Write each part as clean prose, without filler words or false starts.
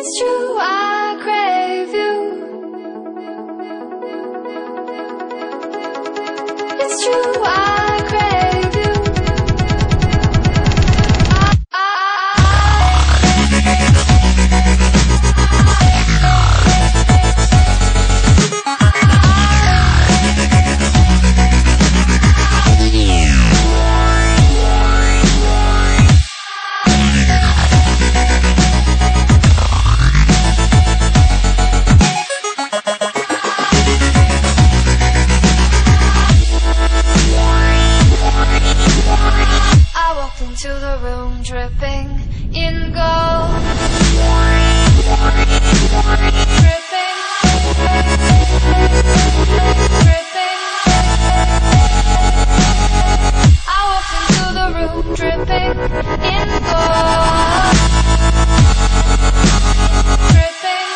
It's true, I crave you. It's true, I crave you. Into the room dripping in gold, dripping, dripping. I walked into the room dripping in gold, dripping,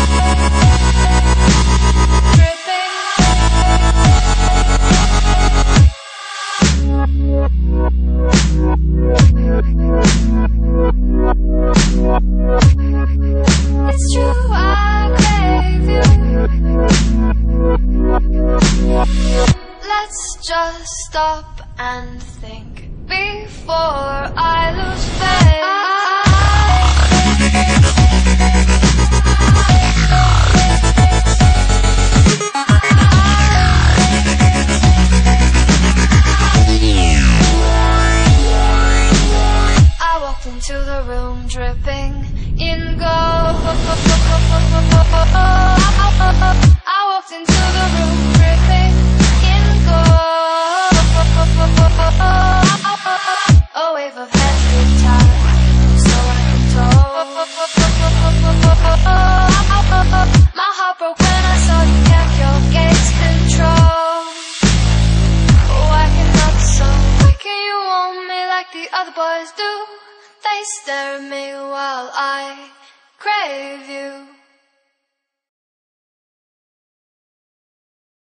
It's true, I crave you. Let's just stop and think before I lose faith. Into the room dripping in gold. I walked into the room dripping in gold. A wave of heavy tide, so I can tow. My heart broke when I saw you kept your gaze control. Why cannot so? Why can't you want me like the other boys do? They stare at me while I crave